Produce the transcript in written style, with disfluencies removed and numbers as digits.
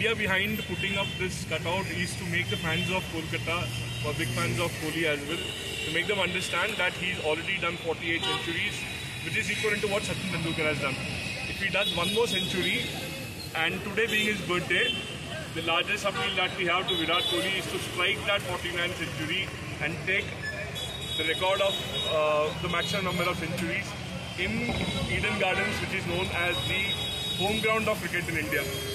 idea behind putting up this cutout is to make the fans of Kolkata, or big fans of Kohli as well, to make them understand that he's already done 48 centuries, which is equivalent to what Sachin Tendulkar has done. If he does one more century, and today being his birthday, the largest appeal that we have to Virat Kohli is to strike that 49th century and take the record of the maximum number of centuries in Eden Gardens, which is known as the home ground of cricket in India.